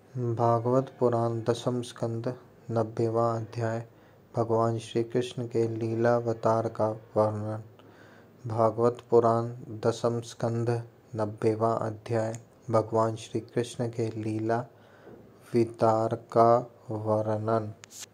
भागवत पुराण दशम स्कंद 90वां अध्याय। भगवान श्री कृष्ण के लीलावतार का वर्णन। भागवत पुराण दशम स्कंद 90वां अध्याय। भगवान श्री कृष्ण के लीलावतार का वर्णन।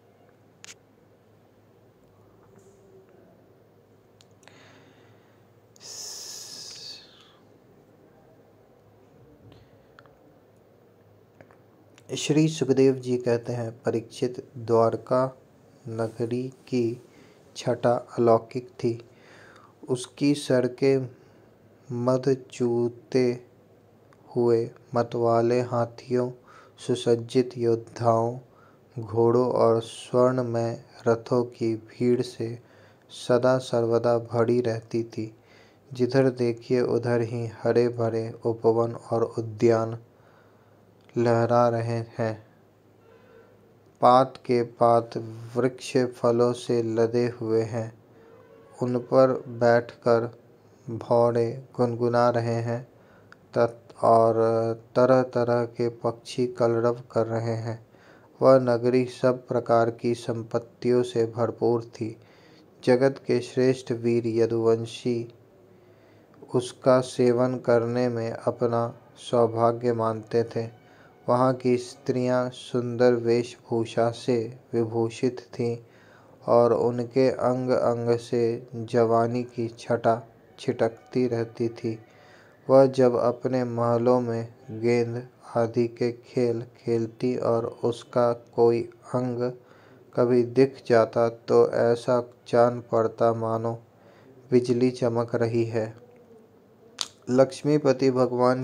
श्री सुखदेव जी कहते हैं, परीक्षित, द्वारका नगरी की छटा अलौकिक थी। उसकी सड़कें मद चूते हुए मतवाले हाथियों, सुसज्जित योद्धाओं, घोड़ों और स्वर्णमय रथों की भीड़ से सदा सर्वदा भरी रहती थी। जिधर देखिए उधर ही हरे भरे उपवन और उद्यान लहरा रहे हैं। पात के पात वृक्ष फलों से लदे हुए हैं। उन पर बैठकर भौरे गुनगुना रहे हैं और तरह तरह के पक्षी कलरव कर रहे हैं। वह नगरी सब प्रकार की संपत्तियों से भरपूर थी। जगत के श्रेष्ठ वीर यदुवंशी उसका सेवन करने में अपना सौभाग्य मानते थे। वहाँ की स्त्रियां सुंदर वेशभूषा से विभूषित थीं और उनके अंग अंग से जवानी की छटा छिटकती रहती थी। वह जब अपने महलों में गेंद आदि के खेल खेलती और उसका कोई अंग कभी दिख जाता तो ऐसा जान पड़ता मानो बिजली चमक रही है। लक्ष्मीपति भगवान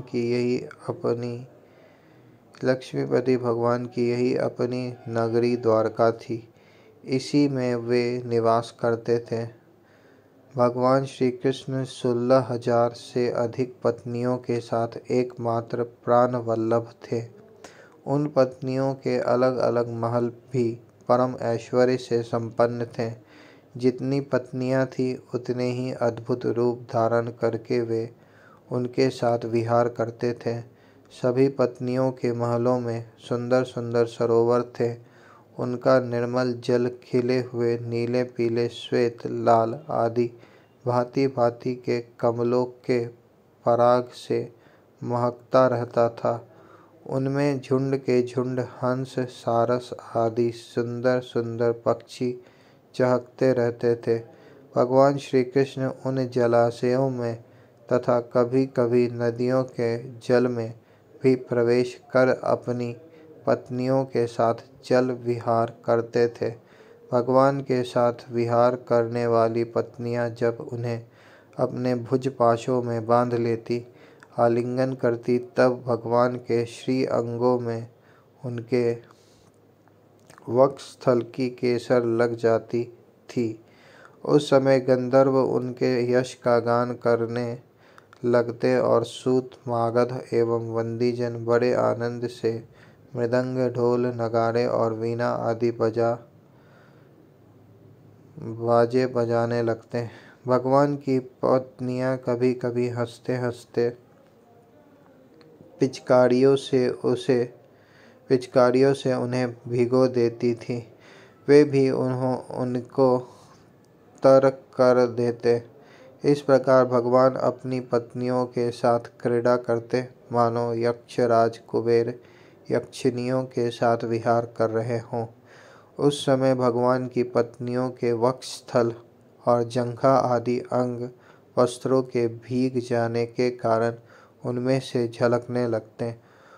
की यही अपनी नगरी द्वारका थी। इसी में वे निवास करते थे। भगवान श्री कृष्ण 16,000 से अधिक पत्नियों के साथ एकमात्र प्राण वल्लभ थे। उन पत्नियों के अलग अलग महल भी परम ऐश्वर्य से संपन्न थे। जितनी पत्नियां थी उतने ही अद्भुत रूप धारण करके वे उनके साथ विहार करते थे। सभी पत्नियों के महलों में सुंदर सुंदर सरोवर थे। उनका निर्मल जल खिले हुए नीले पीले श्वेत लाल आदि भांति भांति के कमलों के पराग से महकता रहता था। उनमें झुंड के झुंड हंस सारस आदि सुंदर सुंदर पक्षी चहकते रहते थे। भगवान श्री कृष्ण उन जलाशयों में तथा कभी कभी नदियों के जल में भी प्रवेश कर अपनी पत्नियों के साथ जल विहार करते थे। भगवान के साथ विहार करने वाली पत्नियां जब उन्हें अपने भुज पाशों में बांध लेती, आलिंगन करती, तब भगवान के श्री अंगों में उनके वक्षस्थल की केसर लग जाती थी। उस समय गंधर्व उनके यश का गान करने लगते और सूत मागध एवं वंदीजन बड़े आनंद से मृदंग ढोल नगाड़े और वीणा आदि बाजे बजाने लगते। भगवान की पत्नियां कभी कभी हंसते हंसते पिचकारियों से उन्हें भिगो देती थी। वे भी उनको तर्क कर देते। इस प्रकार भगवान अपनी पत्नियों के साथ क्रीड़ा करते, मानो यक्षराज कुबेर यक्षिनियों के साथ विहार कर रहे हों। उस समय भगवान की पत्नियों के वक्षस्थल और जंघा आदि अंग वस्त्रों के भीग जाने के कारण उनमें से झलकने लगते।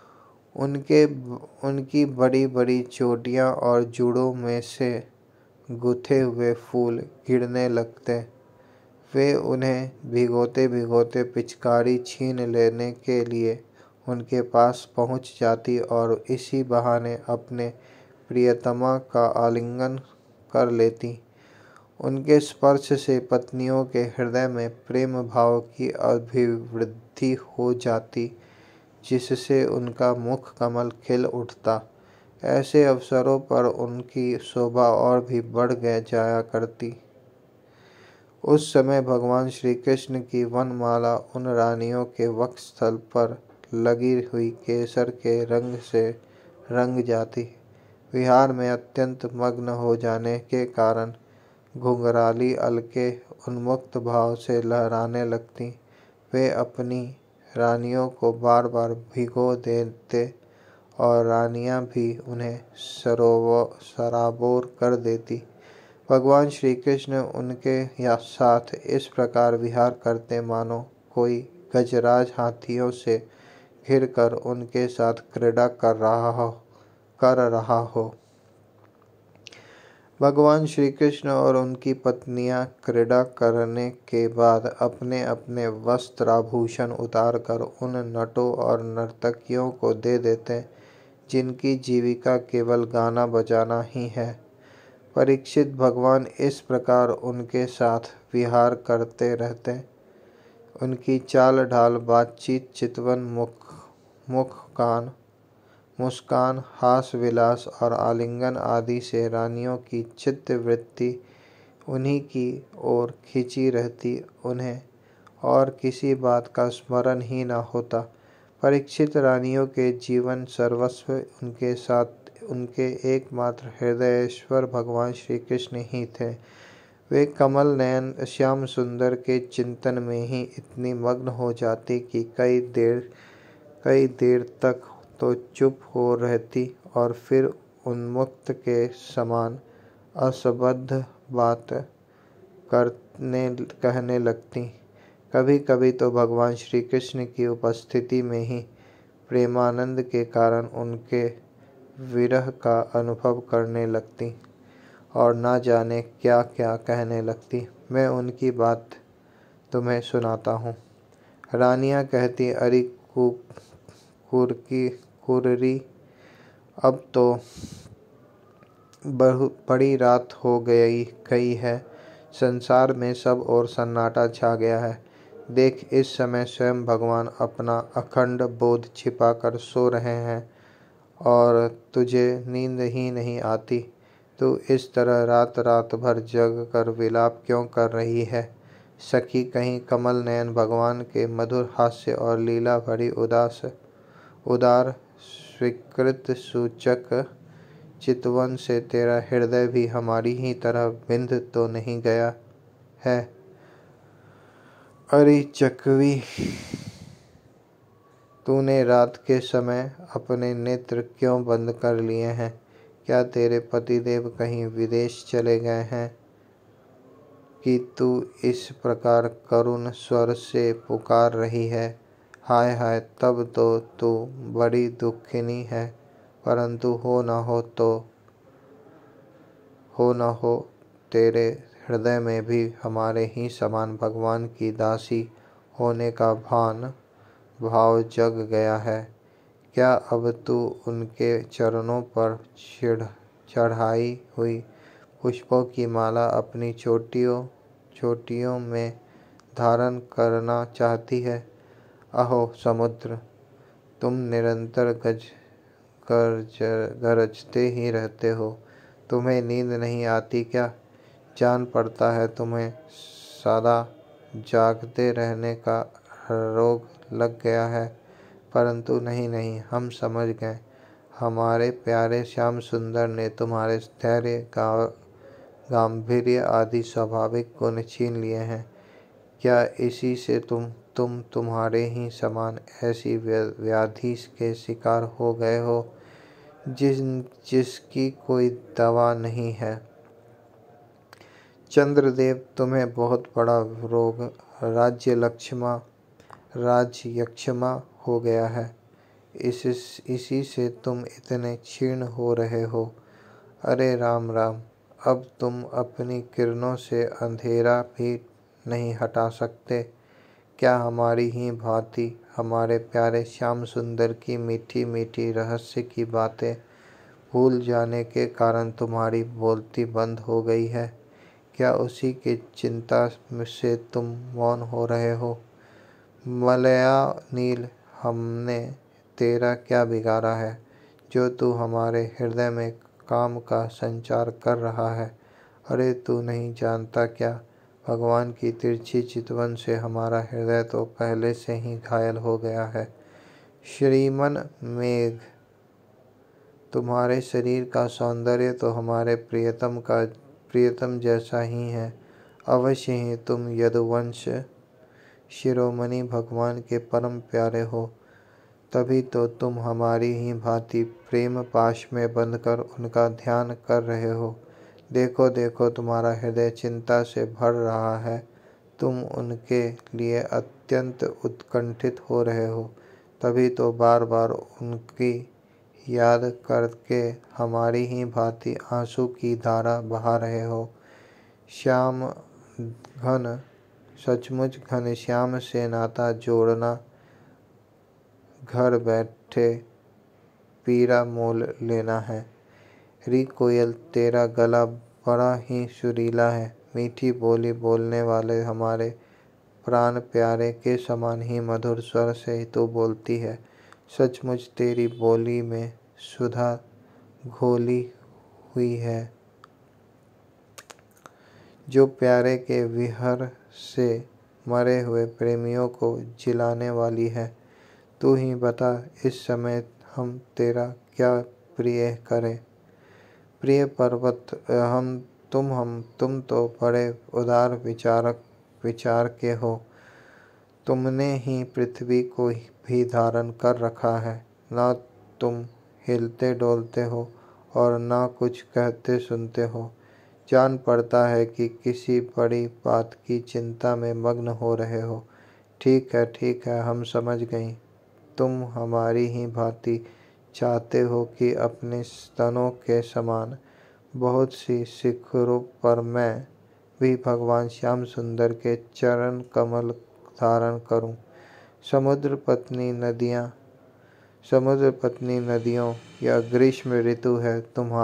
उनकी बड़ी बड़ी चोटियां और जूड़ों में से गुथे हुए फूल गिरने लगते। वे उन्हें भिगोते भिगोते पिचकारी छीन लेने के लिए उनके पास पहुंच जाती और इसी बहाने अपने प्रियतमा का आलिंगन कर लेती। उनके स्पर्श से पत्नियों के हृदय में प्रेम भाव की अभिवृद्धि हो जाती, जिससे उनका मुख कमल खिल उठता। ऐसे अवसरों पर उनकी शोभा और भी बढ़ जाया करती। उस समय भगवान श्री कृष्ण की वनमाला उन रानियों के वक्षस्थल पर लगी हुई केसर के रंग से रंग जाती। विहार में अत्यंत मग्न हो जाने के कारण घुंघराली अलके उन्मुक्त भाव से लहराने लगती। वे अपनी रानियों को बार बार भिगो देते और रानियां भी उन्हें सराबोर कर देती। भगवान श्री कृष्ण उनके साथ इस प्रकार विहार करते मानो कोई गजराज हाथियों से घिरकर उनके साथ क्रीड़ा कर रहा हो। भगवान श्री कृष्ण और उनकी पत्नियां क्रीड़ा करने के बाद अपने अपने वस्त्राभूषण उतारकर उन नटों और नर्तकियों को दे देते जिनकी जीविका केवल गाना बजाना ही है। परीक्षित, भगवान इस प्रकार उनके साथ विहार करते रहते। उनकी चाल ढाल, बातचीत, चितवन, मुस्कान, हास विलास और आलिंगन आदि से रानियों की चित्त वृत्ति उन्हीं की ओर खिंची रहती। उन्हें और किसी बात का स्मरण ही न होता। परीक्षित, रानियों के जीवन सर्वस्व उनके साथ उनके एकमात्र हृदयेश्वर भगवान श्री कृष्ण ही थे। वे कमल नयन श्याम सुंदर के चिंतन में ही इतनी मग्न हो जाती कि कई देर तक तो चुप हो रहती और फिर उन्मुक्त के समान असंबद्ध बात कहने लगती। कभी कभी तो भगवान श्री कृष्ण की उपस्थिति में ही प्रेमानंद के कारण उनके विरह का अनुभव करने लगती और न जाने क्या क्या कहने लगती। मैं उनकी बात तुम्हें सुनाता हूँ। रानियां कहती, अरे कुररी, अब तो बड़ी रात हो गई है। संसार में सब और सन्नाटा छा गया है। देख, इस समय स्वयं भगवान अपना अखंड बोध छिपाकर सो रहे हैं और तुझे नींद ही नहीं आती। तू इस तरह रात रात भर जग कर विलाप क्यों कर रही है? सखी, कहीं कमल नयन भगवान के मधुर हास्य और लीला भरी उदार स्वीकृत सूचक चितवन से तेरा हृदय भी हमारी ही तरह बिंध तो नहीं गया है? अरे चकवी, तूने रात के समय अपने नेत्र क्यों बंद कर लिए हैं? क्या तेरे पतिदेव कहीं विदेश चले गए हैं कि तू इस प्रकार करुण स्वर से पुकार रही है? हाय हाय, तब तो तू बड़ी दुखिनी है, परंतु हो न हो तेरे हृदय में भी हमारे ही समान भगवान की दासी होने का भाव जग गया है। क्या अब तू उनके चरणों पर चढ़ाई हुई पुष्पों की माला अपनी चोटियों में धारण करना चाहती है? अहो समुद्र, तुम निरंतर गरजते ही रहते हो। तुम्हें नींद नहीं आती क्या? जान पड़ता है तुम्हें सदा जागते रहने का रोग लग गया है, परंतु नहीं, हम समझ गए। हमारे प्यारे श्याम सुंदर ने तुम्हारे धैर्य, गांभीर्य आदि स्वाभाविक गुण छीन लिए हैं। क्या इसी से तुम्हारे ही समान ऐसी व्याधि के शिकार हो गए हो जिसकी कोई दवा नहीं है? चंद्रदेव, तुम्हें बहुत बड़ा रोग राज्यक्षमा हो गया है। इसी से तुम इतने क्षीण हो रहे हो। अरे राम राम, अब तुम अपनी किरणों से अंधेरा भी नहीं हटा सकते। क्या हमारी ही भांति हमारे प्यारे श्याम सुंदर की मीठी मीठी रहस्य की बातें भूल जाने के कारण तुम्हारी बोलती बंद हो गई है? क्या उसी की चिंता से तुम मौन हो रहे हो? मलया नील, हमने तेरा क्या बिगाड़ा है जो तू हमारे हृदय में काम का संचार कर रहा है? अरे तू नहीं जानता क्या, भगवान की तिरछी चितवन से हमारा हृदय तो पहले से ही घायल हो गया है। श्रीमन मेघ, तुम्हारे शरीर का सौंदर्य तो हमारे प्रियतम जैसा ही है। अवश्य ही तुम यदुवंश शिरोमणि भगवान के परम प्यारे हो, तभी तो तुम हमारी ही भांति प्रेम पाश में बंधकर उनका ध्यान कर रहे हो। देखो देखो, तुम्हारा हृदय चिंता से भर रहा है। तुम उनके लिए अत्यंत उत्कंठित हो रहे हो, तभी तो बार बार उनकी याद करके हमारी ही भांति आंसू की धारा बहा रहे हो। सचमुच घनश्याम से नाता जोड़ना घर बैठे पीरा मोल लेना है। री कोयल, तेरा गला बड़ा ही सुरीला है। मीठी बोली बोलने वाले हमारे प्राण प्यारे के समान ही मधुर स्वर से तू बोलती है। सचमुच तेरी बोली में सुधा घोली हुई है, जो प्यारे के विहर से मरे हुए प्रेमियों को जिलाने वाली है। तू ही बता, इस समय हम तेरा क्या प्रिय करें। प्रिय पर्वत, तुम तो बड़े उदार विचार के हो। तुमने ही पृथ्वी को भी धारण कर रखा है। ना तुम हिलते डोलते हो और ना कुछ कहते सुनते हो। जान पड़ता है कि किसी बड़ी बात की चिंता में मग्न हो रहे हो। ठीक है, हम समझ गई। तुम हमारी ही भांति चाहते हो कि अपने स्तनों के समान बहुत सी शिखरों पर मैं भी भगवान श्याम सुंदर के चरण कमल धारण करूं। समुद्र पत्नी नदियों, यह ग्रीष्म ऋतु है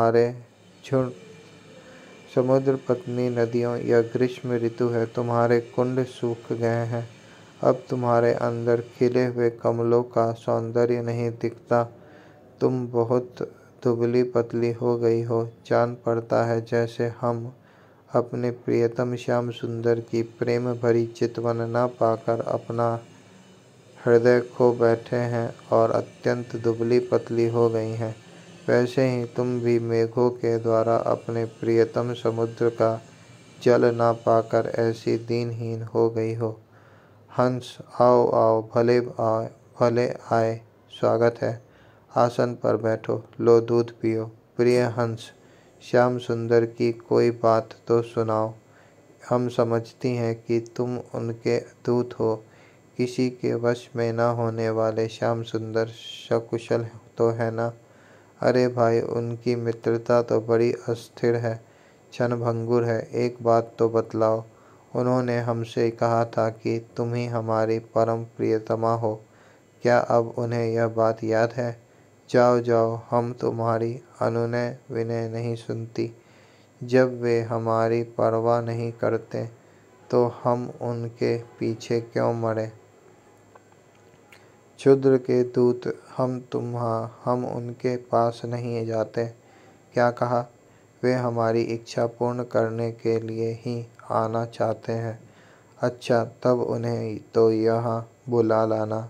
तुम्हारे कुंड सूख गए हैं। अब तुम्हारे अंदर खिले हुए कमलों का सौंदर्य नहीं दिखता। तुम बहुत दुबली पतली हो गई हो। जान पड़ता है जैसे हम अपने प्रियतम श्याम सुंदर की प्रेम भरी चितवन न पाकर अपना हृदय खो बैठे हैं और अत्यंत दुबली पतली हो गई हैं। वैसे ही तुम भी मेघों के द्वारा अपने प्रियतम समुद्र का जल ना पाकर ऐसी दीनहीन हो गई हो। हंस, आओ आओ, भले आए, स्वागत है। आसन पर बैठो, लो दूध पियो। प्रिय हंस, श्याम सुंदर की कोई बात तो सुनाओ। हम समझती हैं कि तुम उनके दूत हो। किसी के वश में न होने वाले श्याम सुंदर सकुशल तो है ना? अरे भाई, उनकी मित्रता तो बड़ी अस्थिर है, क्षणभंगुर है। एक बात तो बतलाओ, उन्होंने हमसे कहा था कि तुम ही हमारी परम प्रियतमा हो। क्या अब उन्हें यह बात याद है? जाओ जाओ, हम तुम्हारी अनुनय विनय नहीं सुनती। जब वे हमारी परवाह नहीं करते तो हम उनके पीछे क्यों मरे? क्षुद्र के दूत, हम उनके पास नहीं जाते। क्या कहा? वे हमारी इच्छा पूर्ण करने के लिए ही आना चाहते हैं। अच्छा, तब उन्हें तो यहाँ बुला लाना,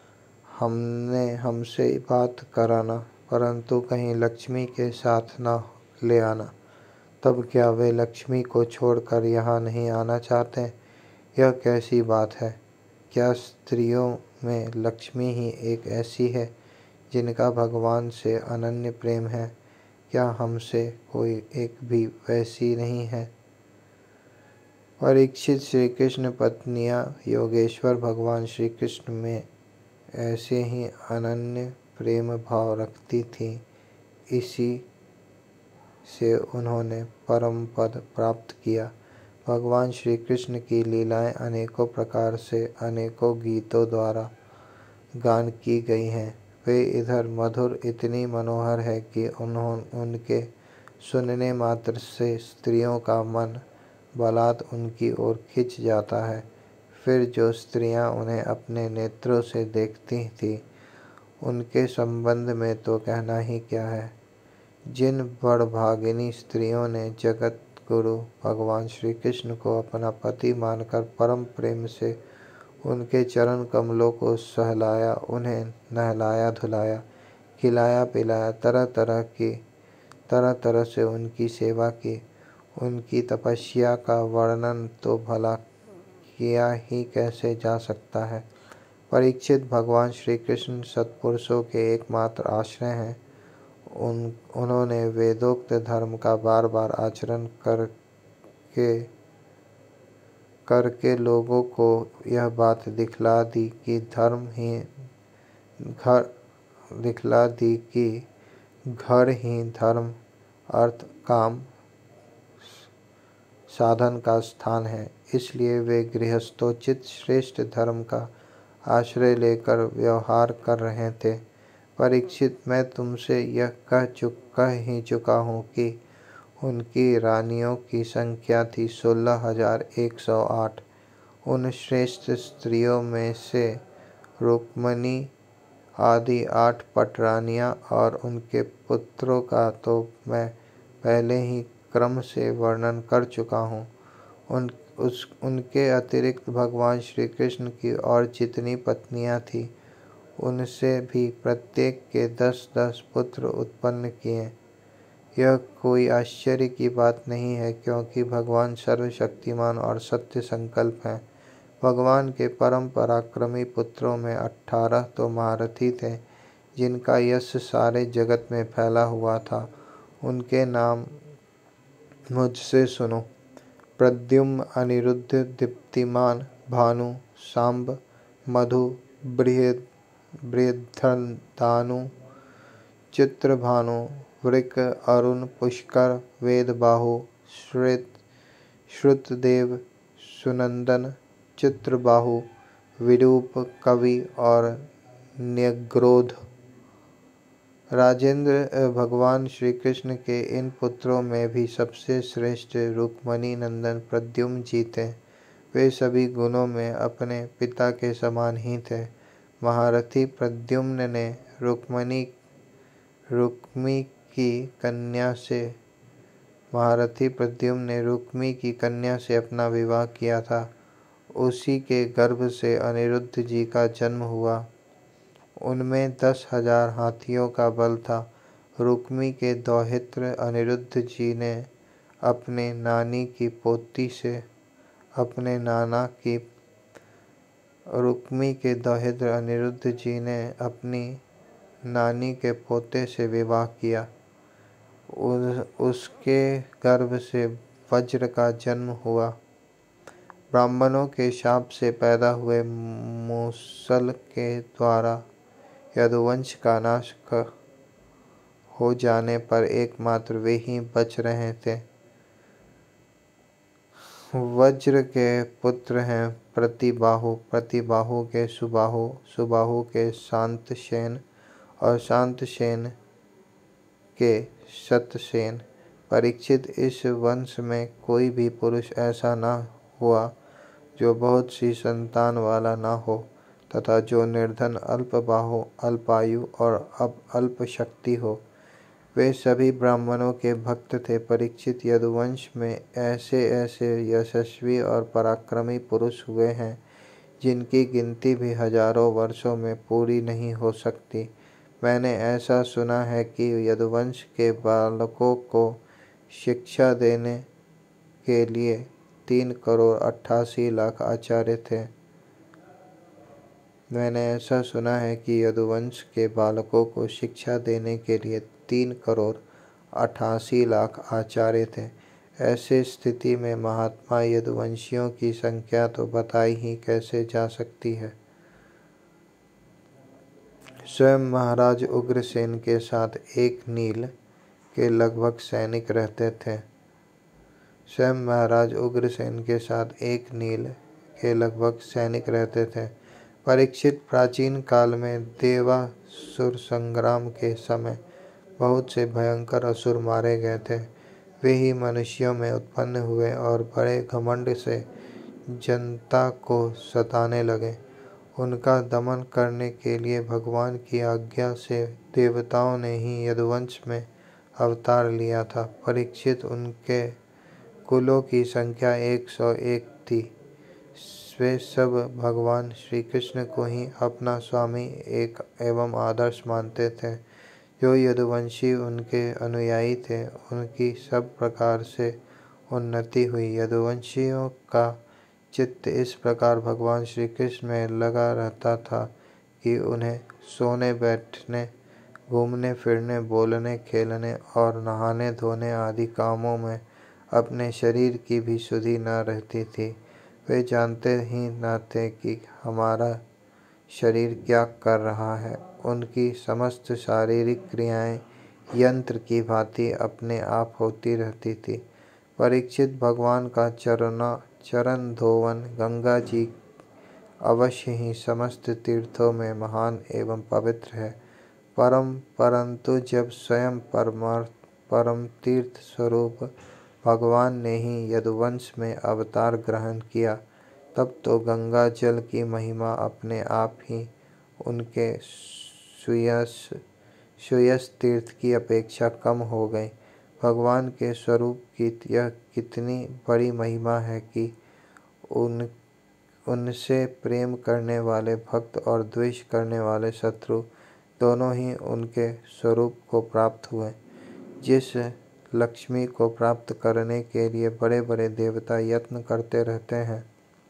हमसे बात कराना, परंतु कहीं लक्ष्मी के साथ न ले आना। तब क्या वे लक्ष्मी को छोड़कर यहाँ नहीं आना चाहते? यह कैसी बात है? क्या स्त्रियों में लक्ष्मी ही एक ऐसी है जिनका भगवान से अनन्य प्रेम है? क्या हमसे कोई एक भी वैसी नहीं है? परीक्षित, श्री कृष्ण पत्नियां योगेश्वर भगवान श्री कृष्ण में ऐसे ही अनन्य प्रेम भाव रखती थीं। इसी से उन्होंने परम पद प्राप्त किया। भगवान श्री कृष्ण की लीलाएं अनेकों प्रकार से अनेकों गीतों द्वारा गान की गई हैं। वे इधर मधुर इतनी मनोहर है कि उनके सुनने मात्र से स्त्रियों का मन बलात् उनकी ओर खिंच जाता है। फिर जो स्त्रियां उन्हें अपने नेत्रों से देखती थीं, उनके संबंध में तो कहना ही क्या है। जिन बड़भागिनी स्त्रियों ने जगत गुरु भगवान श्री कृष्ण को अपना पति मानकर परम प्रेम से उनके चरण कमलों को सहलाया, उन्हें नहलाया धुलाया, खिलाया पिलाया, तरह तरह से उनकी सेवा की। उनकी तपस्या का वर्णन तो भला किया ही कैसे जा सकता है। परीक्षित, भगवान श्री कृष्ण सत्पुरुषों के एकमात्र आश्रय हैं। उन्होंने वेदोक्त धर्म का बार बार आचरण करके लोगों को यह बात दिखला दी कि घर ही धर्म, अर्थ, काम, साधन का स्थान है। इसलिए वे गृहस्थोचित श्रेष्ठ धर्म का आश्रय लेकर व्यवहार कर रहे थे। परीक्षित, मैं तुमसे यह कह ही चुका हूँ कि उनकी रानियों की संख्या थी 16,108। उन श्रेष्ठ स्त्रियों में से रुक्मिणी आदि 8 पटरानियाँ और उनके पुत्रों का तो मैं पहले ही क्रम से वर्णन कर चुका हूँ। उनके अतिरिक्त भगवान श्री कृष्ण की और जितनी पत्नियाँ थीं, उनसे भी प्रत्येक के 10-10 पुत्र उत्पन्न किए। यह कोई आश्चर्य की बात नहीं है, क्योंकि भगवान सर्वशक्तिमान और सत्य संकल्प हैं। भगवान के परम पराक्रमी पुत्रों में 18 तो महारथी थे, जिनका यश सारे जगत में फैला हुआ था। उनके नाम मुझसे सुनो। प्रद्युम्न, अनिरुद्ध, दीप्तिमान, भानु, सांब, मधु, बृहद्रथानु, चित्रभानु, वृक, अरुण, पुष्कर, वेदबाहु, श्रुतदेव, सुनंदन, चित्रबाहु, विरूप, कवि और न्यग्रोध। राजेंद्र, भगवान श्री कृष्ण के इन पुत्रों में भी सबसे श्रेष्ठ रुक्मिणी नंदन प्रद्युम्न जी थे। वे सभी गुणों में अपने पिता के समान ही थे। महारथी प्रद्युम्न ने रुक्मी की कन्या से अपना विवाह किया था। उसी के गर्भ से अनिरुद्ध जी का जन्म हुआ। उनमें 10,000 हाथियों का बल था। रुक्मी के दौहित्र अनिरुद्ध जी ने अपने नानी की पोती से रुक्मी के दौहित्र अनिरुद्ध जी ने अपनी नानी के पोते से विवाह किया। उसके गर्भ से वज्र का जन्म हुआ। ब्राह्मणों के शाप से पैदा हुए मूसल के द्वारा यदुवंश का नाश हो जाने पर एकमात्र वे ही बच रहे थे। वज्र के पुत्र हैं प्रतिबाहु, प्रतिबाहु के सुबाहु, सुबाहु के शांतसेन और शांतसेन के शतसेन। परीक्षित, इस वंश में कोई भी पुरुष ऐसा न हुआ जो बहुत सी संतान वाला न हो, तथा जो निर्धन, अल्पबाहु, अल्पायु और अल्प शक्ति हो। वे सभी ब्राह्मणों के भक्त थे। परीक्षित, यदुवंश में ऐसे ऐसे यशस्वी और पराक्रमी पुरुष हुए हैं, जिनकी गिनती भी हजारों वर्षों में पूरी नहीं हो सकती। मैंने ऐसा सुना है कि यदुवंश के बालकों को शिक्षा देने के लिए 3,88,00,000 आचार्य थे। मैंने ऐसा सुना है कि यदुवंश के बालकों को शिक्षा देने के लिए 3,88,00,000 आचार्य थे। ऐसे स्थिति में महात्मा यदुवंशियों की संख्या तो बताई ही कैसे जा सकती है। स्वयं महाराज उग्रसेन के साथ 1 नील के लगभग सैनिक रहते थे। परीक्षित, प्राचीन काल में देवासुर संग्राम के समय बहुत से भयंकर असुर मारे गए थे। वे ही मनुष्यों में उत्पन्न हुए और बड़े घमंड से जनता को सताने लगे। उनका दमन करने के लिए भगवान की आज्ञा से देवताओं ने ही यदुवंश में अवतार लिया था। परीक्षित, उनके कुलों की संख्या 101 थी। वे सब भगवान श्री कृष्ण को ही अपना स्वामी एवं आदर्श मानते थे। जो यदुवंशी उनके अनुयायी थे उनकी सब प्रकार से उन्नति हुई। यदुवंशियों का चित्त इस प्रकार भगवान श्री कृष्ण में लगा रहता था कि उन्हें सोने बैठने, घूमने फिरने, बोलने खेलने और नहाने धोने आदि कामों में अपने शरीर की भी सुधि न रहती थी। वे जानते ही न थे कि हमारा शरीर क्या कर रहा है। उनकी समस्त शारीरिक क्रियाएं यंत्र की भांति अपने आप होती रहती थी। परीक्षित, भगवान का चरण धोवन गंगा जी अवश्य ही समस्त तीर्थों में महान एवं पवित्र है, परंतु जब स्वयं परम तीर्थ स्वरूप भगवान ने ही यदुवंश में अवतार ग्रहण किया, तब तो गंगा जल की महिमा अपने आप ही उनके सुयस तीर्थ की अपेक्षा कम हो गई। भगवान के स्वरूप की यह कितनी बड़ी महिमा है कि उनसे प्रेम करने वाले भक्त और द्वेष करने वाले शत्रु दोनों ही उनके स्वरूप को प्राप्त हुए। जिस लक्ष्मी को प्राप्त करने के लिए बड़े बड़े देवता यत्न करते रहते हैं,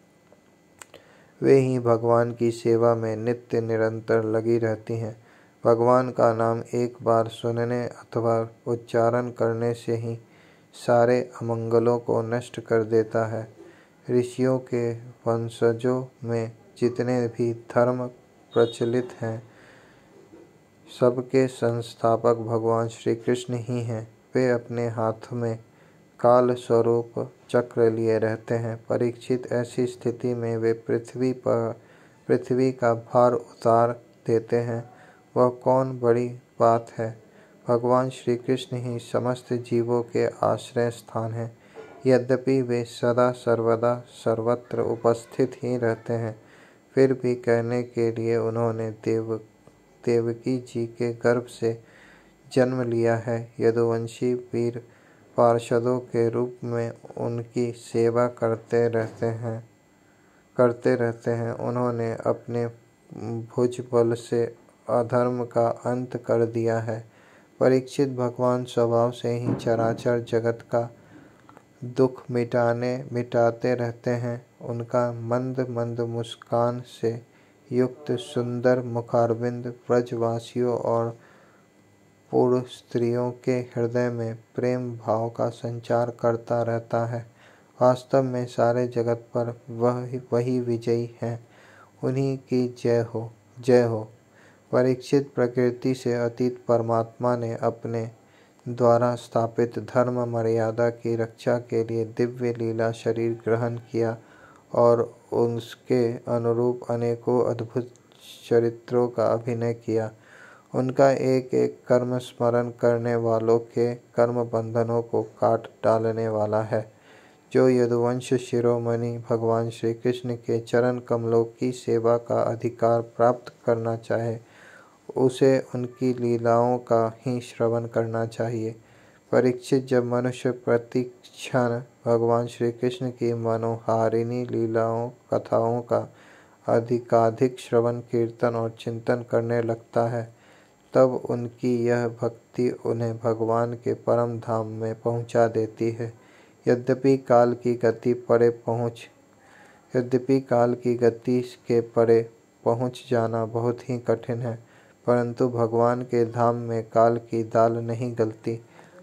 वे ही भगवान की सेवा में नित्य निरंतर लगी रहती हैं। भगवान का नाम एक बार सुनने अथवा उच्चारण करने से ही सारे अमंगलों को नष्ट कर देता है। ऋषियों के वंशजों में जितने भी धर्म प्रचलित हैं, सबके संस्थापक भगवान श्री कृष्ण ही हैं। वे अपने हाथ में काल स्वरूप चक्र लिए रहते हैं। परीक्षित, ऐसी स्थिति में वे पृथ्वी का भार उतार देते हैं, वह कौन बड़ी बात है। भगवान श्री कृष्ण ही समस्त जीवों के आश्रय स्थान हैं। यद्यपि वे सदा सर्वदा सर्वत्र उपस्थित ही रहते हैं, फिर भी कहने के लिए उन्होंने देवकी जी के गर्भ से जन्म लिया है। यदुवंशी वीर पार्षदों के रूप में उनकी सेवा करते रहते हैं। उन्होंने अपने भुजबल से अधर्म का अंत कर दिया है। परीक्षित, भगवान स्वभाव से ही चराचर जगत का दुख मिटाते रहते हैं। उनका मंद मंद मुस्कान से युक्त सुंदर मुखारविंद ब्रजवासियों और पूर्व स्त्रियों के हृदय में प्रेम भाव का संचार करता रहता है। वास्तव में सारे जगत पर वही विजयी हैं। उन्हीं की जय हो। परीक्षित, प्रकृति से अतीत परमात्मा ने अपने द्वारा स्थापित धर्म मर्यादा की रक्षा के लिए दिव्य लीला शरीर ग्रहण किया और उसके अनुरूप अनेकों अद्भुत चरित्रों का अभिनय किया। उनका एक एक कर्म स्मरण करने वालों के कर्म बंधनों को काट डालने वाला है। जो यदुवंश शिरोमणि भगवान श्री कृष्ण के चरण कमलों की सेवा का अधिकार प्राप्त करना चाहे, उसे उनकी लीलाओं का ही श्रवण करना चाहिए। परीक्षित, जब मनुष्य प्रतिक्षण भगवान श्री कृष्ण की मनोहारिणी लीलाओं कथाओं का अधिकाधिक श्रवण कीर्तन और चिंतन करने लगता है, तब उनकी यह भक्ति उन्हें भगवान के परम धाम में पहुंचा देती है। यद्यपि काल की गति के परे पहुंच जाना बहुत ही कठिन है, परंतु भगवान के धाम में काल की दाल नहीं गलती।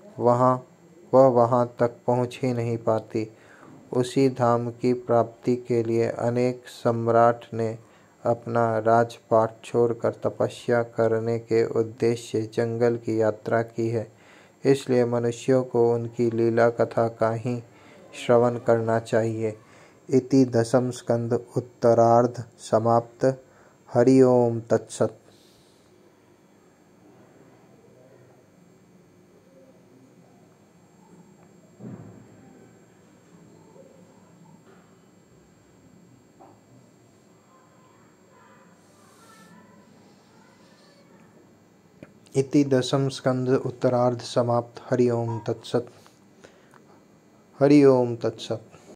वहाँ तक पहुँच ही नहीं पाती। उसी धाम की प्राप्ति के लिए अनेक सम्राट ने अपना राजपाट छोड़कर तपस्या करने के उद्देश्य से जंगल की यात्रा की है। इसलिए मनुष्यों को उनकी लीला कथा का ही श्रवण करना चाहिए। इति 10th स्कंद उत्तरार्ध समाप्त। हरि ओम तत्सत्। इति 10th स्कंद उत्तरार्ध समाप्त। हरि ओम तत्सत्। हरि ओम तत्सत्।